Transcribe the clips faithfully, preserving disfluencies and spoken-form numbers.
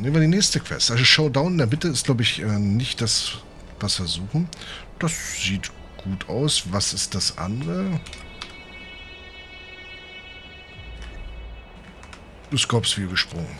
Nehmen wir die nächste Quest. Also Showdown in der Mitte ist, glaube ich, äh, nicht das, was wir suchen. Das sieht gut aus. Was ist das andere? Scorps wie gesprungen.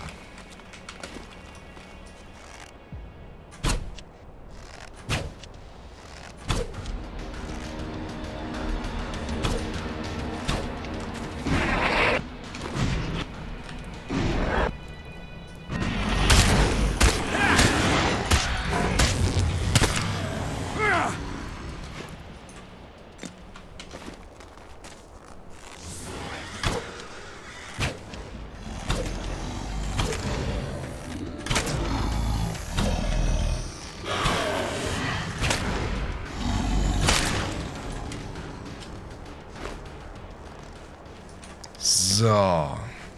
So.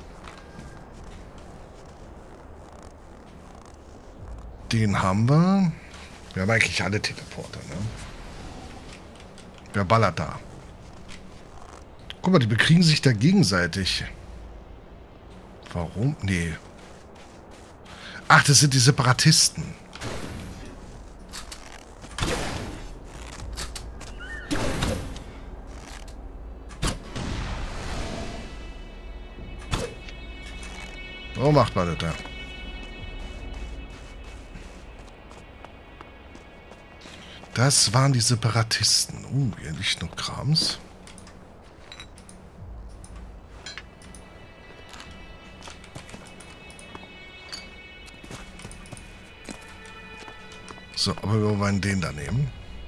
Den haben wir. Wir haben eigentlich alle Teleporter, ne? Wer ballert da? Guck mal, die bekriegen sich da gegenseitig. Warum? Nee. Ach, das sind die Separatisten. Warum macht man das da? Das waren die Separatisten. Uh, hier liegt noch Krams. So, aber wir wollen den da nehmen.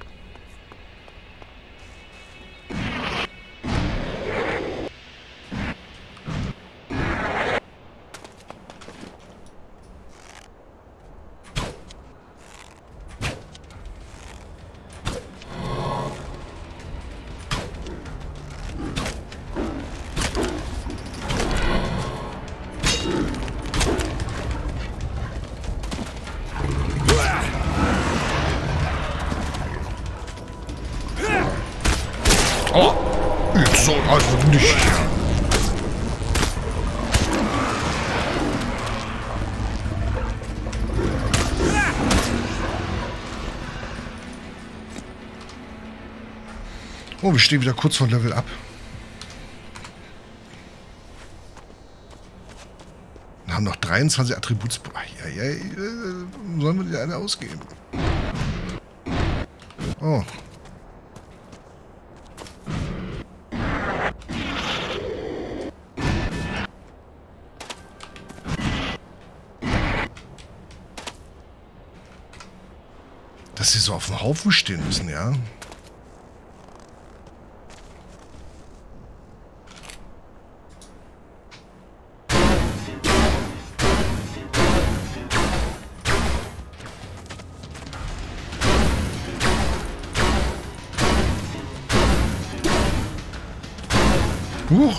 Oh, jetzt so also nicht. Oh, wir stehen wieder kurz vor Level up. Wir haben noch dreiundzwanzig Attributs. Ja, ja, ja, sollen wir die alle ausgeben? Oh. Dass sie so auf dem Haufen stehen müssen, ja? Huch!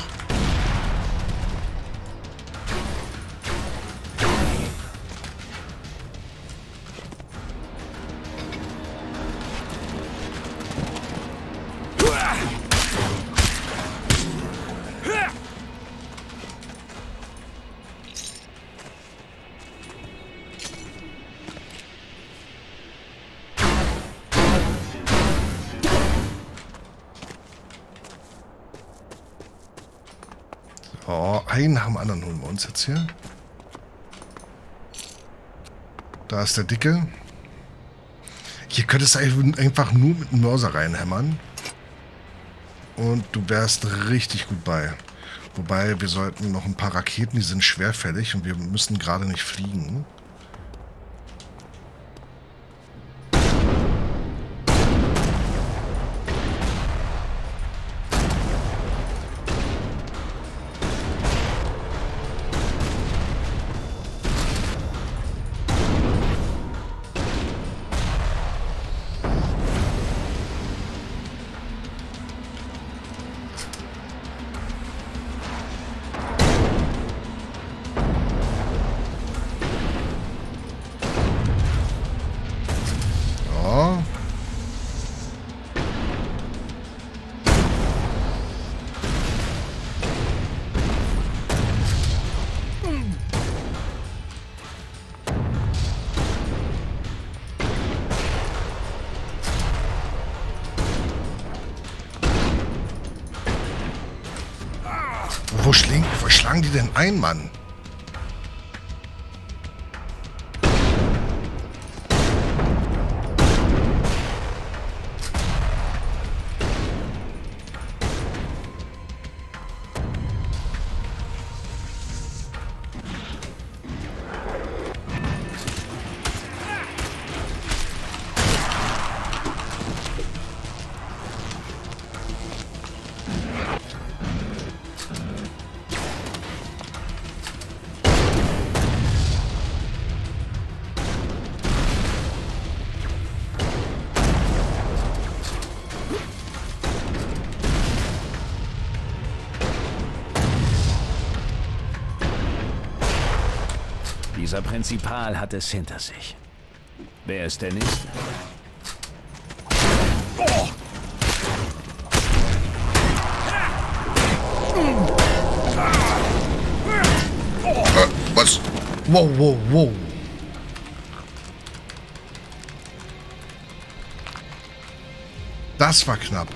Oh, einen nach dem anderen holen wir uns jetzt hier. Da ist der Dicke. Hier könntest du einfach nur mit einem Mörser reinhämmern. Und du wärst richtig gut bei. Wobei, wir sollten noch ein paar Raketen, die sind schwerfällig und wir müssen gerade nicht fliegen. Wo, schling, wo schlagen die denn ein, Mann? Dieser Prinzipal hat es hinter sich. Wer ist der Nächste? Oh. Äh, was? Wow, wow, wow. Das war knapp.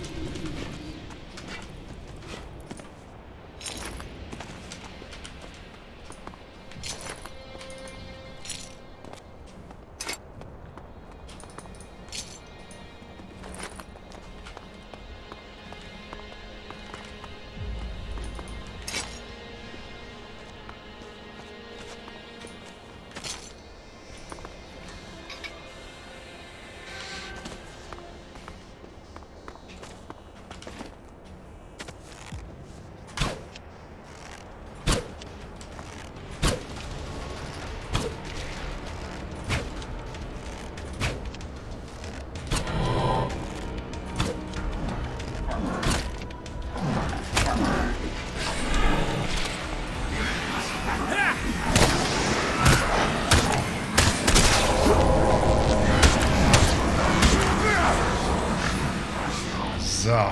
So.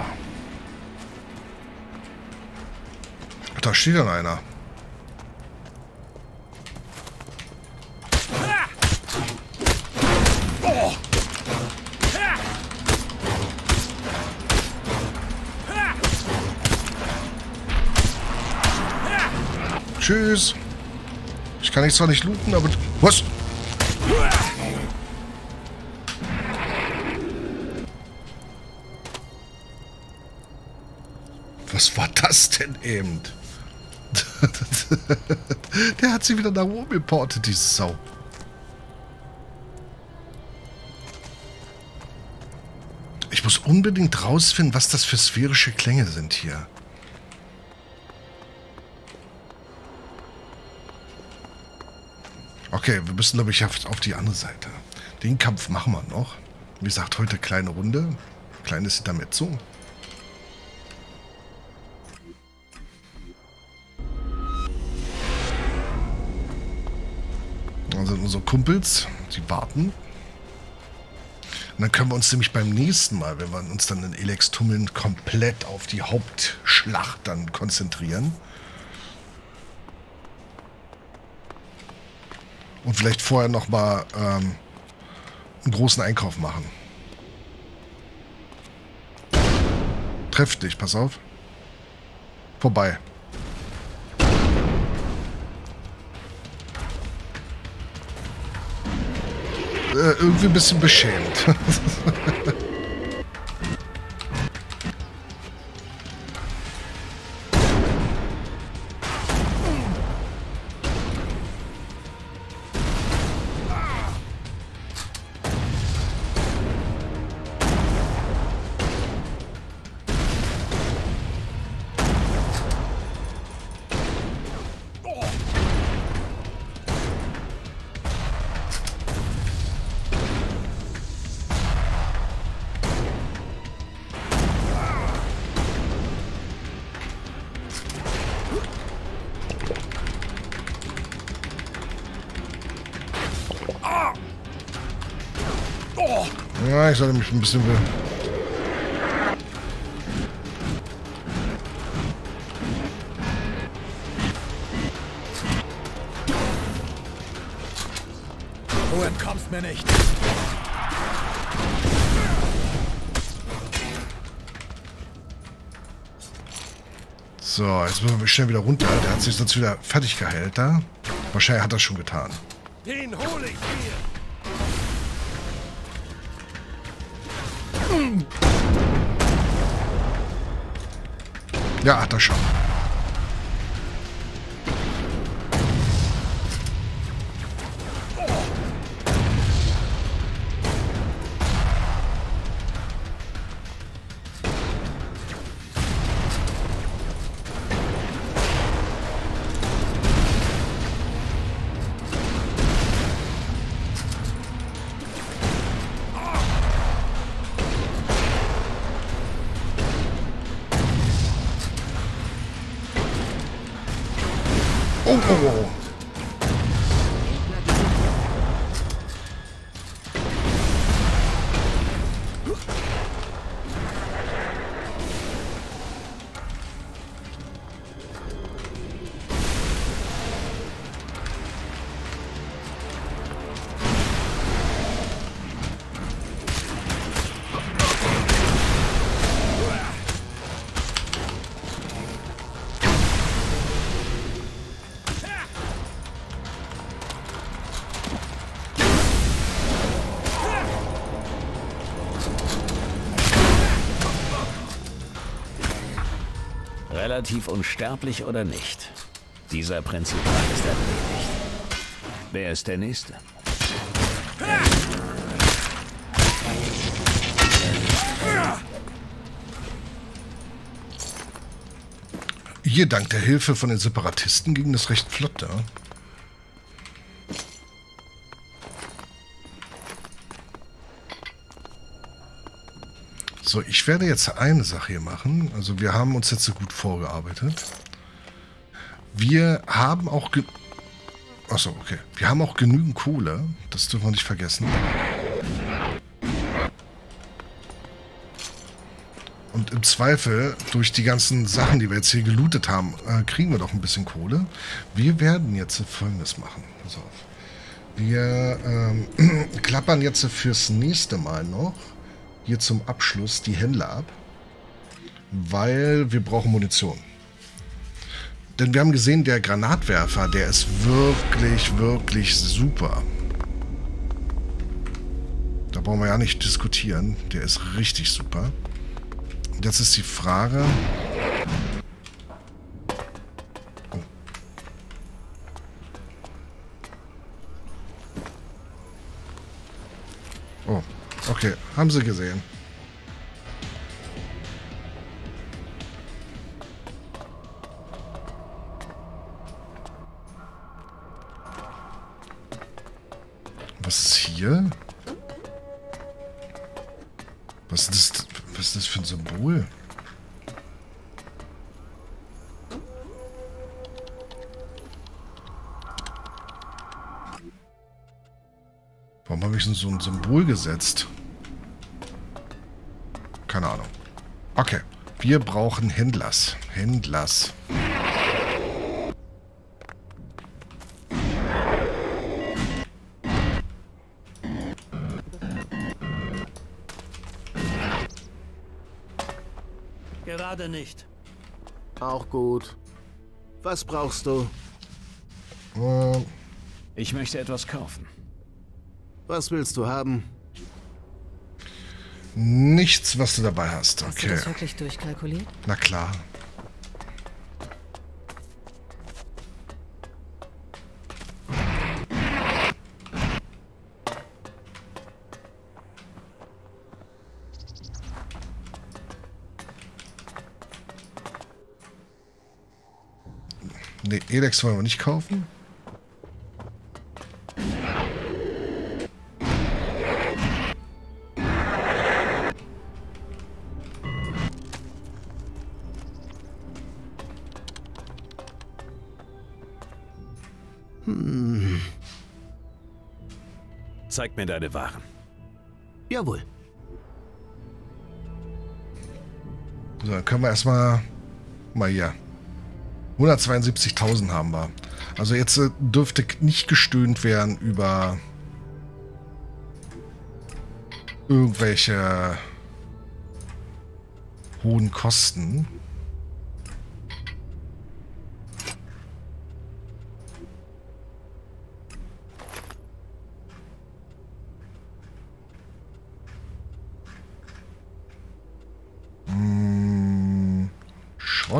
Da steht dann einer. Oh. Tschüss. Ich kann dich zwar nicht looten, aber... Was? Was war das denn eben? Der hat sie wieder nach oben geportet, die Sau. Ich muss unbedingt rausfinden, was das für sphärische Klänge sind hier. Okay, wir müssen, glaube ich, auf die andere Seite. Den Kampf machen wir noch. Wie gesagt, heute kleine Runde. Kleines Intermezzo. Dann sind unsere Kumpels, die warten. Und dann können wir uns nämlich beim nächsten Mal, wenn wir uns dann in Elex tummeln, komplett auf die Hauptschlacht dann konzentrieren. Und vielleicht vorher nochmal ähm, einen großen Einkauf machen. Treff dich, pass auf. Vorbei. Äh, irgendwie ein bisschen beschämt. Ja, ich sollte mich ein bisschen... Du entkommst mir nicht. So, jetzt müssen wir schnell wieder runter. Der hat sich sonst wieder fertig geheilt da. Wahrscheinlich hat er schon getan. Den hole ich mir. Ja, hat er schon. Oh, oh, oh. Relativ unsterblich oder nicht? Dieser Prinzipal ist erledigt. Wer ist der Nächste? Hier, dank der Hilfe von den Separatisten ging das recht flott da. So, ich werde jetzt eine Sache hier machen. Also wir haben uns jetzt so gut vorgearbeitet. Wir haben auch... Ge Achso, okay. Wir haben auch genügend Kohle. Das dürfen wir nicht vergessen. Und im Zweifel, durch die ganzen Sachen, die wir jetzt hier gelootet haben, äh, kriegen wir doch ein bisschen Kohle. Wir werden jetzt Folgendes machen. Pass auf. Wir ähm, klappern jetzt fürs nächste Mal noch hier zum Abschluss die Händler ab, weil wir brauchen Munition. Denn wir haben gesehen, der Granatwerfer, der ist wirklich, wirklich super. Da brauchen wir ja nicht diskutieren. Der ist richtig super. Und jetzt ist die Frage... Oh. Oh, okay. Haben sie gesehen. Was ist hier? Was ist das, was ist das für ein Symbol? Warum habe ich denn so ein Symbol gesetzt? Keine Ahnung. Okay, wir brauchen Händlers. Händlers. Gerade nicht. Auch gut. Was brauchst du? Äh, Ich möchte etwas kaufen. Was willst du haben? nichts, was du dabei hast. Hast du Okay. das wirklich durchkalkuliert? Na klar. Ne, Elex wollen wir nicht kaufen. Hm. Zeig mir deine Waren. Jawohl. So, dann können wir erstmal mal hier. hundertzweiundsiebzigtausend haben wir. Also jetzt äh, dürfte nicht gestöhnt werden über irgendwelche hohen Kosten. Schrott.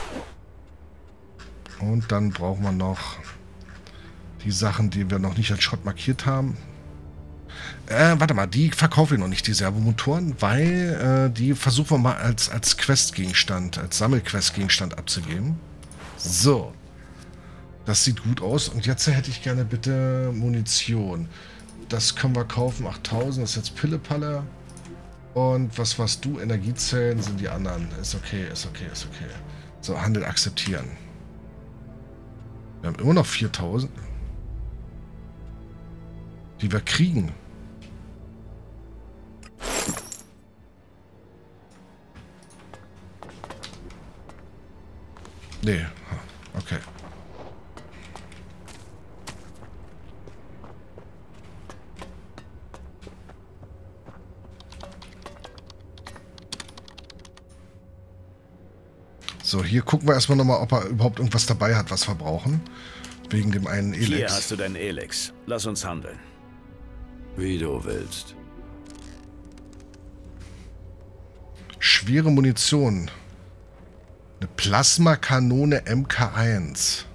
Und dann brauchen wir noch die Sachen, die wir noch nicht als Schrott markiert haben. Äh, warte mal, die verkaufe ich noch nicht, die Servomotoren, weil äh, die versuchen wir mal als, als Questgegenstand, als Sammelquestgegenstand abzugeben. So. Das sieht gut aus. Und jetzt hätte ich gerne bitte Munition. Das können wir kaufen, achttausend, das ist jetzt Pillepalle. Und was warst du? Energiezellen sind die anderen. Ist okay, ist okay, ist okay. So, Handel akzeptieren. Wir haben immer noch viertausend. Die wir kriegen. Nee, okay. So, hier gucken wir erstmal nochmal, ob er überhaupt irgendwas dabei hat, was wir brauchen. Wegen dem einen Elex. Hier hast du dein Elex. Lass uns handeln. Wie du willst. Schwere Munition. Eine Plasmakanone M K eins.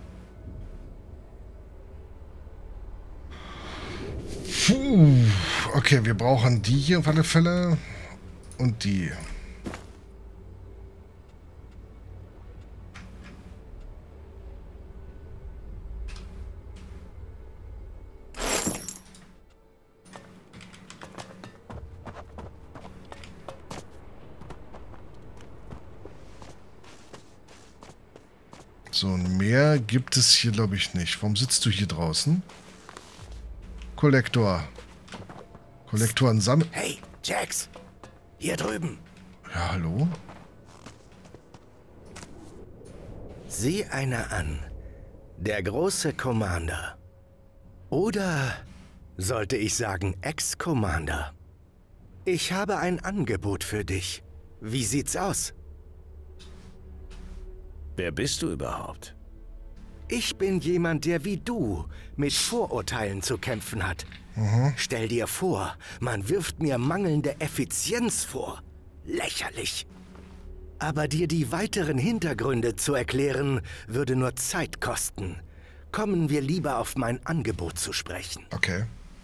Puh. Okay, wir brauchen die hier auf alle Fälle. Und die. So, mehr gibt es hier, glaube ich, nicht. Warum sitzt du hier draußen? Kollektor. Kollektoren sammeln. Hey, Jax! Hier drüben. Ja, hallo? Sieh einer an. Der große Commander. Oder sollte ich sagen Ex-Commander? Ich habe ein Angebot für dich. Wie sieht's aus? Wer bist du überhaupt? Ich bin jemand, der wie du mit Vorurteilen zu kämpfen hat. Mhm. Stell dir vor, man wirft mir mangelnde Effizienz vor. Lächerlich. Aber dir die weiteren Hintergründe zu erklären, würde nur Zeit kosten. Kommen wir lieber auf mein Angebot zu sprechen. Okay.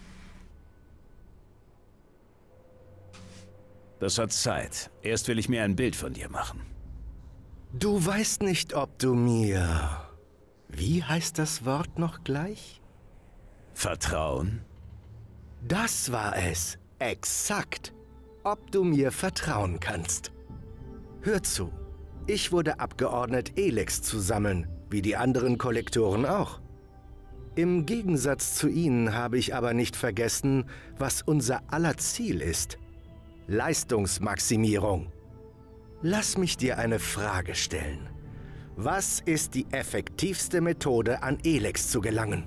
Das hat Zeit. Erst will ich mir ein Bild von dir machen. Du weißt nicht, ob du mir... Wie heißt das Wort noch gleich? Vertrauen? Das war es. Exakt. Ob du mir vertrauen kannst. Hör zu. Ich wurde abgeordnet, Elex zu sammeln, wie die anderen Kollektoren auch. Im Gegensatz zu ihnen habe ich aber nicht vergessen, was unser aller Ziel ist. Leistungsmaximierung. Lass mich dir eine Frage stellen. Was ist die effektivste Methode, an Elex zu gelangen?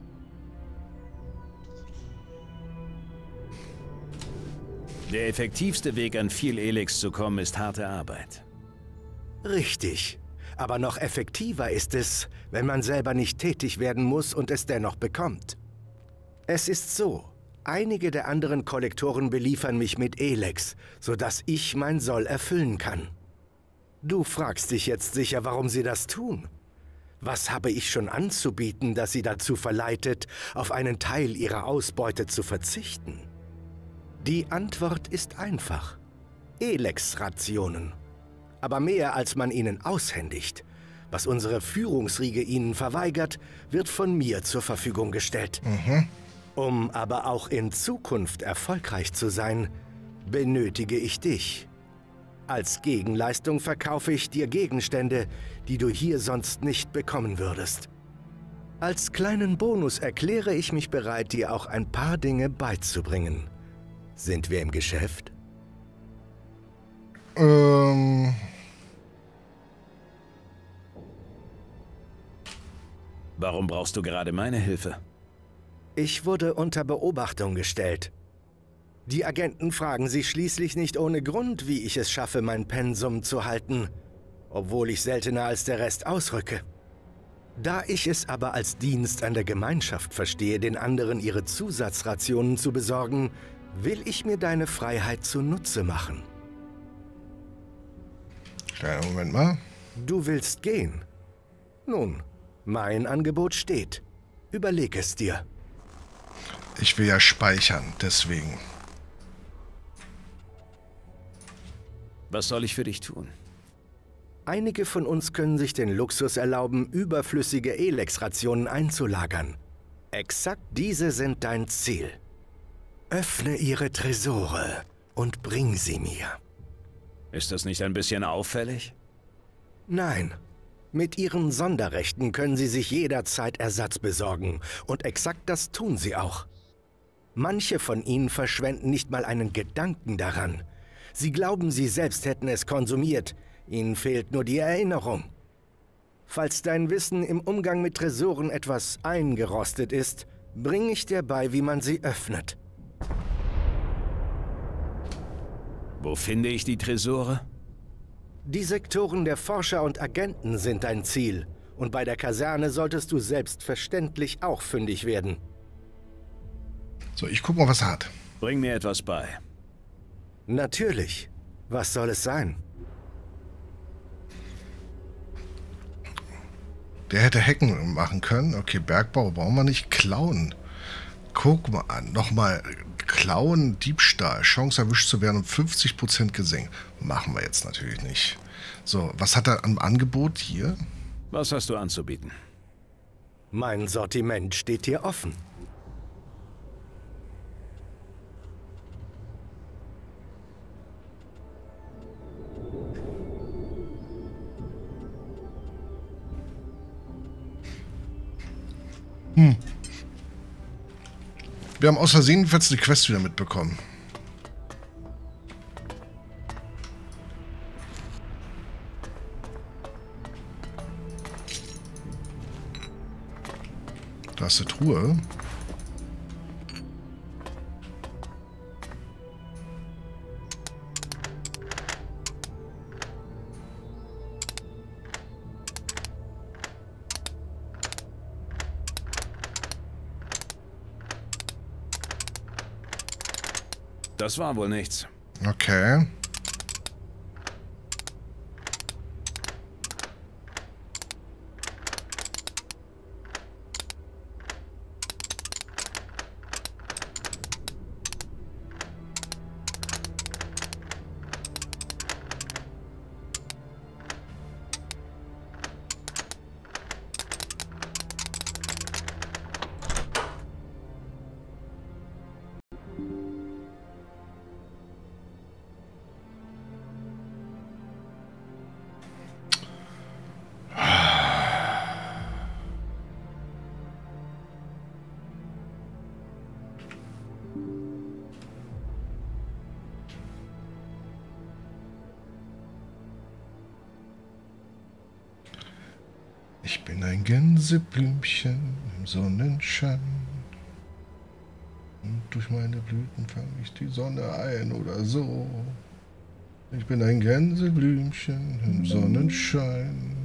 Der effektivste Weg, an viel Elex zu kommen, ist harte Arbeit. Richtig. Aber noch effektiver ist es, wenn man selber nicht tätig werden muss und es dennoch bekommt. Es ist so. Einige der anderen Kollektoren beliefern mich mit Elex, sodass ich mein Soll erfüllen kann. Du fragst dich jetzt sicher, warum sie das tun. Was habe ich schon anzubieten, das sie dazu verleitet, auf einen Teil ihrer Ausbeute zu verzichten? Die Antwort ist einfach. Elex-Rationen. Aber mehr, als man ihnen aushändigt. Was unsere Führungsriege ihnen verweigert, wird von mir zur Verfügung gestellt. Mhm. Um aber auch in Zukunft erfolgreich zu sein, benötige ich dich. Als Gegenleistung verkaufe ich dir Gegenstände, die du hier sonst nicht bekommen würdest. Als kleinen Bonus erkläre ich mich bereit, dir auch ein paar Dinge beizubringen. Sind wir im Geschäft? Ähm... Warum brauchst du gerade meine Hilfe? Ich wurde unter Beobachtung gestellt. Die Agenten fragen sich schließlich nicht ohne Grund, wie ich es schaffe, mein Pensum zu halten, obwohl ich seltener als der Rest ausrücke. Da ich es aber als Dienst an der Gemeinschaft verstehe, den anderen ihre Zusatzrationen zu besorgen, will ich mir deine Freiheit zunutze machen. Kleiner Moment mal. Du willst gehen? Nun, mein Angebot steht. Überleg es dir. Ich will ja speichern, deswegen. Was soll ich für dich tun? Einige von uns können sich den Luxus erlauben, überflüssige Elex-Rationen einzulagern. Exakt diese sind dein Ziel. Öffne ihre Tresore und bring sie mir. Ist das nicht ein bisschen auffällig? Nein. Mit ihren Sonderrechten können sie sich jederzeit Ersatz besorgen. Und exakt das tun sie auch. Manche von ihnen verschwenden nicht mal einen Gedanken daran. Sie glauben, sie selbst hätten es konsumiert. Ihnen fehlt nur die Erinnerung. Falls dein Wissen im Umgang mit Tresoren etwas eingerostet ist, bringe ich dir bei, wie man sie öffnet. Wo finde ich die Tresore? Die Sektoren der Forscher und Agenten sind dein Ziel. Und bei der Kaserne solltest du selbstverständlich auch fündig werden. So, ich guck mal, was er hat. Bring mir etwas bei. Natürlich. Was soll es sein? Der hätte Hecken machen können. Okay, Bergbau brauchen wir nicht. Klauen. Guck mal an. Nochmal. Klauen, Diebstahl. Chance erwischt zu werden um fünfzig Prozent gesenkt. Machen wir jetzt natürlich nicht. So, was hat er am Angebot hier? Was hast du anzubieten? Mein Sortiment steht dir offen. Hm. Wir haben aus Versehen jetzt die Quest wieder mitbekommen. Da ist eine Truhe. Das war wohl nichts. Okay. Ich bin ein Gänseblümchen im Sonnenschein. Und durch meine Blüten fange ich die Sonne ein oder so. Ich bin ein Gänseblümchen im Sonnenschein.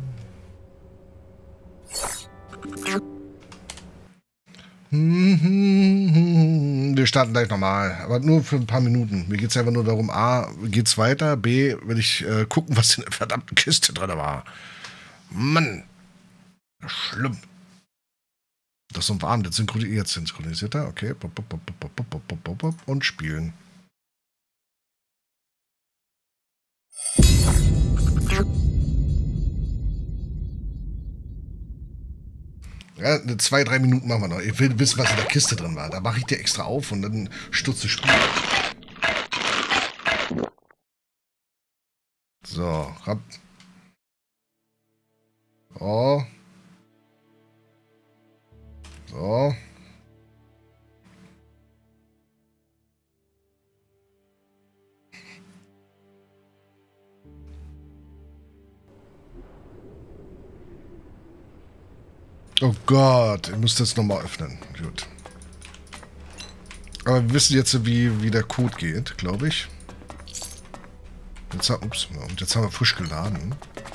Wir starten gleich nochmal, aber nur für ein paar Minuten. Mir geht es einfach nur darum, A, geht's weiter, B, will ich äh, gucken, was in der verdammten Kiste drin war. Mann! Schlimm. Das ist warm, jetzt synchronisiert, synchronisiert er. Okay. Und spielen. Ja, zwei, drei Minuten machen wir noch. Ich will wissen, was in der Kiste drin war. Da mache ich dir extra auf und dann stutze ich Spiel. So, hab. Oh. So. Oh Gott, ich muss das nochmal öffnen. Gut. Aber wir wissen jetzt, wie, wie der Code geht, glaube ich. Jetzt, ups, und jetzt haben wir frisch geladen.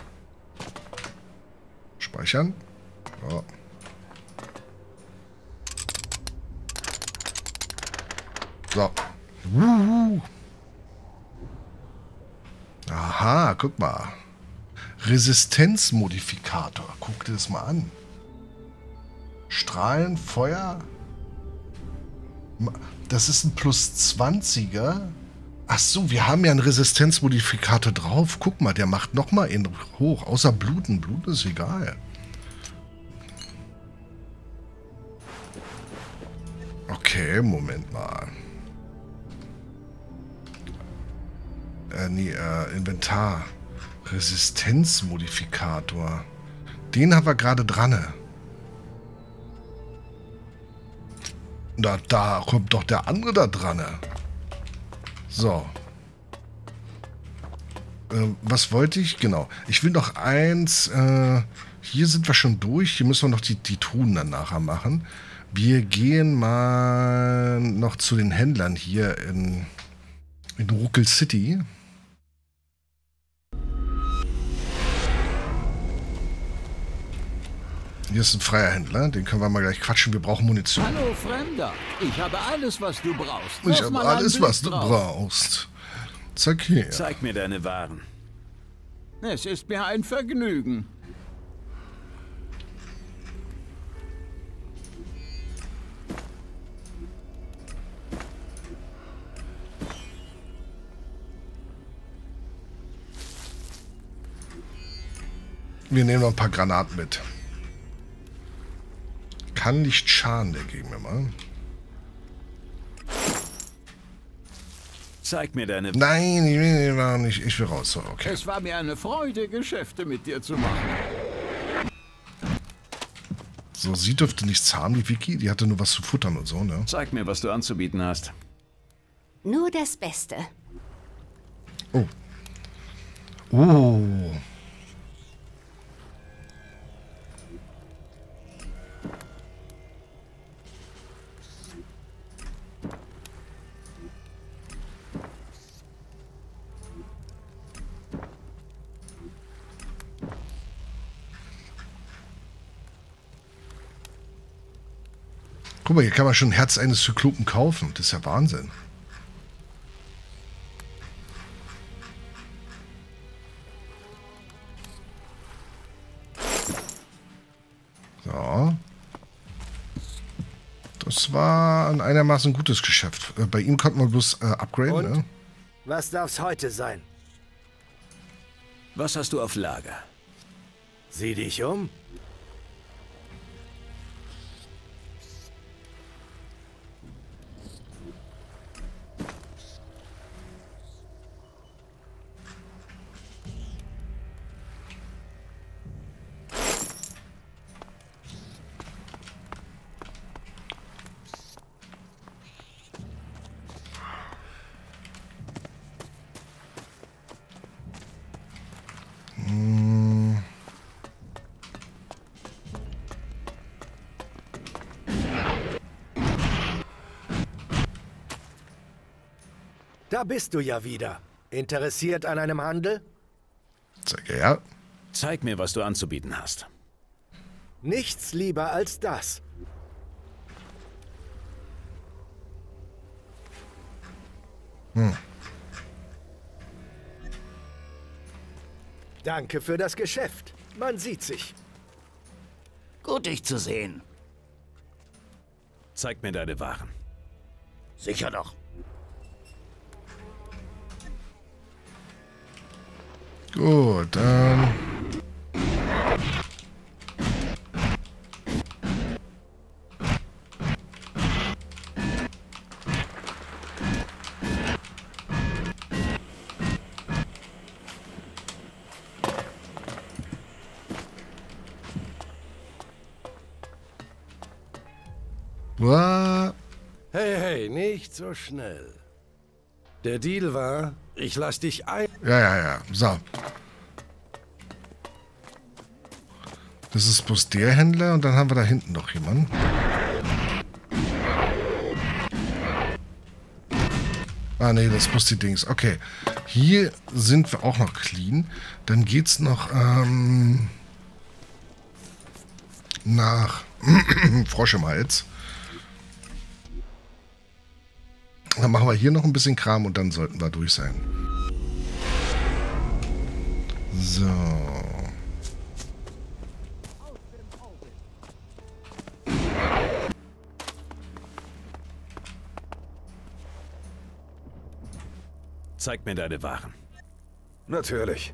Speichern. So. So. Uhuhu. Aha, guck mal. Resistenzmodifikator. Guck dir das mal an. Strahlen, Feuer. Das ist ein plus zwanziger. Ach so, wir haben ja einen Resistenzmodifikator drauf. Guck mal, der macht nochmal in hoch. Außer Bluten. Bluten ist egal. Okay, Moment mal. Äh, nee, äh, Inventar. Resistenzmodifikator. Den haben wir gerade dran. Na, da kommt doch der andere da dran. So. Äh, was wollte ich? Genau. Ich will noch eins. Äh, hier sind wir schon durch. Hier müssen wir noch die, die Truhen dann nachher machen. Wir gehen mal noch zu den Händlern hier in, in Ruckel City. Hier ist ein freier Händler, den können wir mal gleich quatschen. Wir brauchen Munition. Hallo Fremder, ich habe alles, was du brauchst. Ich habe alles, was du brauchst. Zack hier. Zeig mir deine Waren. Es ist mir ein Vergnügen. Wir nehmen noch ein paar Granaten mit. Kann nicht schaden, der geben wir mal. Zeig mir deine... Nein, ich will nicht. Ich will raus. So, okay. Es war mir eine Freude, Geschäfte mit dir zu machen. So, sie dürfte nichts haben, die Vicky. Die hatte nur was zu futtern und so, ne? Zeig mir, was du anzubieten hast. Nur das Beste. Oh. Oh. Guck mal, hier kann man schon ein Herz eines Zyklopen kaufen. Das ist ja Wahnsinn. So. Das war ein einigermaßen gutes Geschäft. Bei ihm konnten wir bloß äh, upgraden. Und? Ne? Was darf's heute sein? Was hast du auf Lager? Sieh dich um. Da bist du ja wieder. Interessiert an einem Handel? Sag ja. Zeig mir, was du anzubieten hast. Nichts lieber als das. Hm. Danke für das Geschäft. Man sieht sich. Gut, dich zu sehen. Zeig mir deine Waren. Sicher doch. Gut, dann... What? Hey, hey, nicht so schnell. Der Deal war, ich lass dich ein... Ja, ja, ja. So. Das ist bloß der Händler und dann haben wir da hinten noch jemanden. Ah, nee, das ist bloß die Dings. Okay. Hier sind wir auch noch clean. Dann geht's noch ähm, nach Frosch im Hals. Dann machen wir hier noch ein bisschen Kram und dann sollten wir durch sein. So. Zeig mir deine Waren. Natürlich.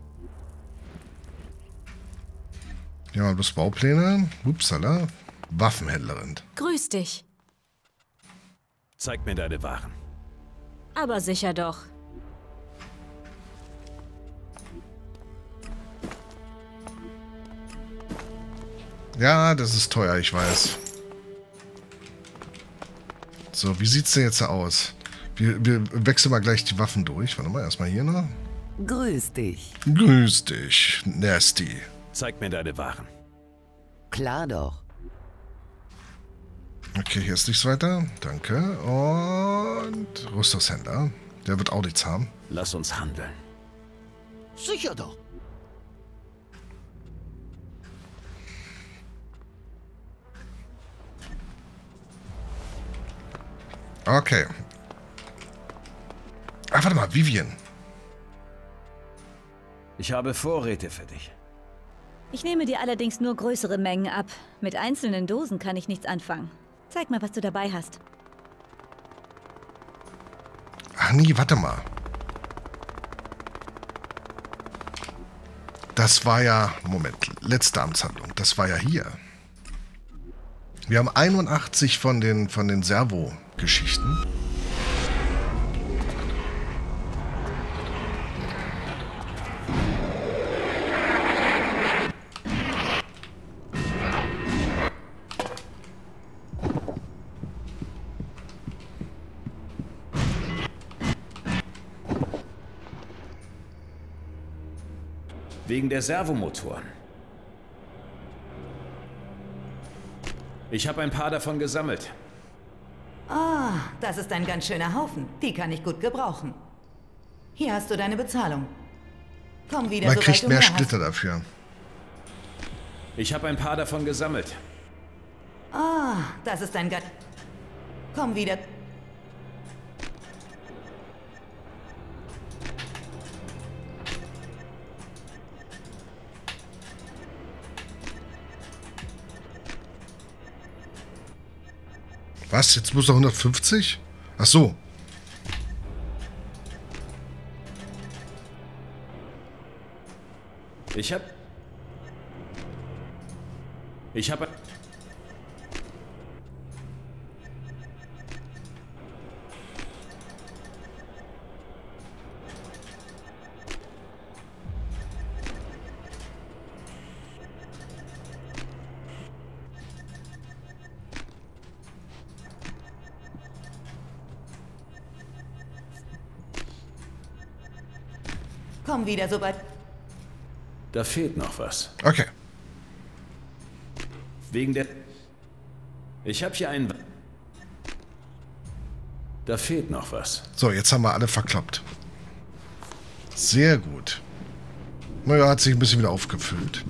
Ja, bloß Baupläne. Upsala. Waffenhändlerin. Grüß dich. Zeig mir deine Waren. Aber sicher doch. Ja, das ist teuer, ich weiß. So, wie sieht's denn jetzt aus? Wir, wir wechseln mal gleich die Waffen durch. Warte mal, erstmal hier noch. Grüß dich. Grüß dich, Nasty. Zeig mir deine Waren. Klar doch. Okay, hier ist nichts weiter. Danke. Und Rüstungshändler. Der wird auch nichts haben. Lass uns handeln. Sicher doch. Okay. Ah, warte mal, Vivian. Ich habe Vorräte für dich. Ich nehme dir allerdings nur größere Mengen ab. Mit einzelnen Dosen kann ich nichts anfangen. Zeig mal, was du dabei hast. Ach nee, warte mal. Das war ja... Moment, letzte Amtshandlung. Das war ja hier. Wir haben einundachtzig von den, von den Servo-Geschichten. Wegen der Servomotoren. Ich habe ein paar davon gesammelt. Ah, das ist ein ganz schöner Haufen. Die kann ich gut gebrauchen. Hier hast du deine Bezahlung. Komm wieder, Man sobald kriegt du mehr mehr Splitter hast. dafür. Ich habe ein paar davon gesammelt. Ah, das ist ein ganz... Komm wieder. Was? Jetzt muss er hundertfünfzig? Ach so. Ich hab... Ich habe... Komm wieder, sobald... Da fehlt noch was. Okay. Wegen der... Ich habe hier einen... Da fehlt noch was. So, jetzt haben wir alle verkloppt. Sehr gut. Naja, hat sich ein bisschen wieder aufgefüllt.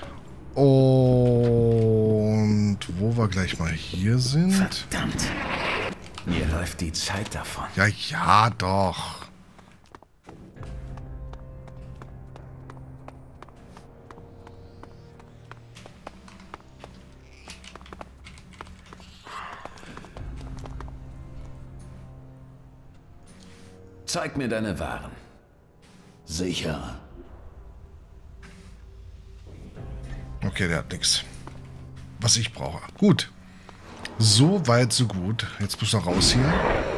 Und wo wir gleich mal hier sind. Verdammt. Mir läuft die Zeit davon. Ja, ja, doch. Zeig mir deine Waren. Sicher. Okay, der hat nichts. Was ich brauche. Gut. So weit, so gut. Jetzt muss er raus hier.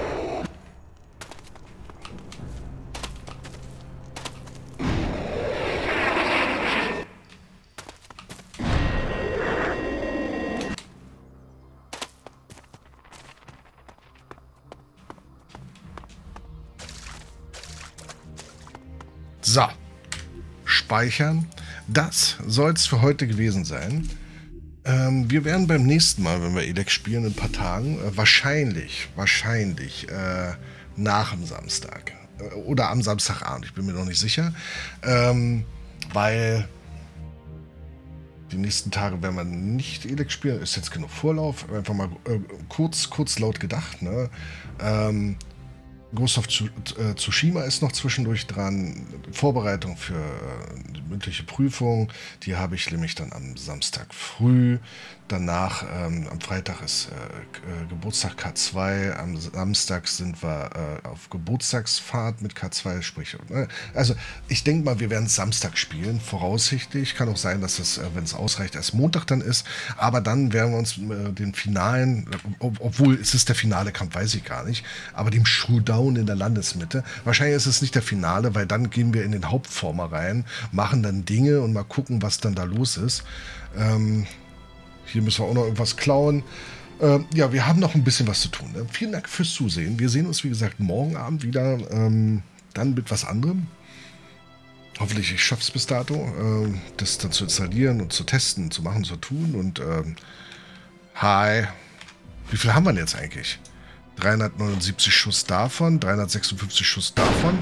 So. Speichern. Das soll es für heute gewesen sein. Ähm, wir werden beim nächsten Mal, wenn wir Elex spielen, in ein paar Tagen, äh, wahrscheinlich, wahrscheinlich äh, nach dem Samstag. Äh, oder am Samstagabend, ich bin mir noch nicht sicher. Ähm, weil die nächsten Tage werden wir nicht Elex spielen. Ist jetzt genug Vorlauf. Einfach mal äh, kurz, kurz laut gedacht. Ne? Ähm, Ghost of Tsushima ist noch zwischendurch dran. Vorbereitung für äh, die mündliche Prüfung. Die habe ich nämlich dann am Samstag früh. Danach, ähm, am Freitag ist äh, Geburtstag K zwei. Am Samstag sind wir äh, auf Geburtstagsfahrt mit K zwei. Sprich, äh, also ich denke mal, wir werden Samstag spielen, voraussichtlich. Kann auch sein, dass es, äh, wenn es ausreicht, erst Montag dann ist. Aber dann werden wir uns äh, den finalen, ob, obwohl es ist der finale Kampf, weiß ich gar nicht, aber dem Showdown in der Landesmitte. Wahrscheinlich ist es nicht der Finale, weil dann gehen wir in den Hauptformer rein, machen dann Dinge und mal gucken, was dann da los ist. Ähm, hier müssen wir auch noch irgendwas klauen. Ähm, ja, wir haben noch ein bisschen was zu tun. Ne? Vielen Dank fürs Zusehen. Wir sehen uns, wie gesagt, morgen Abend wieder. Ähm, dann mit was anderem. Hoffentlich ich schaffe es bis dato, äh, das dann zu installieren und zu testen, zu machen, zu tun. Und ähm, hi. Wie viel haben wir denn jetzt eigentlich? dreihundertneunundsiebzig Schuss davon, dreihundertsechsundfünfzig Schuss davon.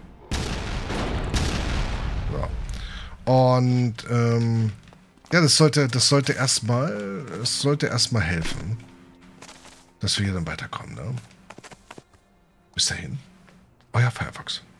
Ja. Und ähm, ja, das sollte, das sollte erstmal, das sollte erstmal helfen, dass wir hier dann weiterkommen. Ne? Bis dahin, euer Firefox.